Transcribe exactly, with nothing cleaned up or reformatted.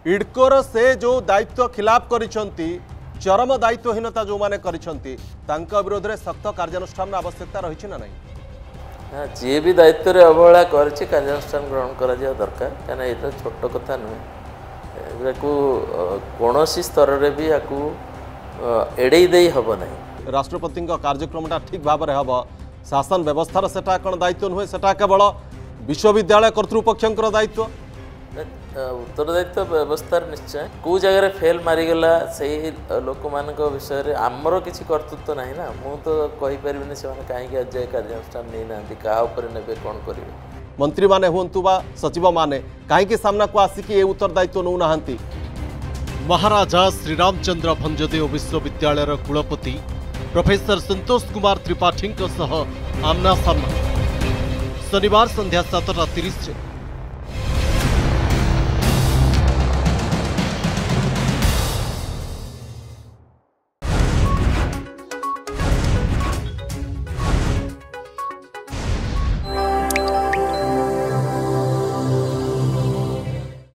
इडकोर से जो दायित्व खिलाफ करिसंती चरम दायित्वहीनता जो माने करिसंती तांका विरोध में सख्त कार्यानुष्ठान आवश्यकता रही ना नहीं जी भी दायित्व रे अवहेला करछि कार्यानुष्ठान ग्रहण करा जा दरकार कहना ये तो छोट कथा नुहे को कौन स्तर रे भी याकू एड़े दे हब नहीं राष्ट्रपति कार्यक्रमटा ठीक भाव में हम शासन व्यवस्थार सेटा कौन दायित्व नुहे सेटा केवल विश्वविद्यालय कर्तृपक्षर दायित्व उत्तरदायित्व व्यवस्था निश्चय कौ जगह फेल मारिगला से लोक मान विषय रे आमर किसी कर्तृत्व ना ना मु तो कही परिबिनी से कहीं आज कार्यानुष्ठान नहीं ना क्या ने कौन करेंगे मंत्री माने हुंतु बा सचिव माने कहीं सामना को आसिक ये उत्तरदायित्व नौ ना महाराजा श्रीरामचंद्र भंजदेव विश्वविद्यालय कुलपति प्रोफेसर संतोष कुमार त्रिपाठी आमना सामना शनिवार संध्या सातटा तीस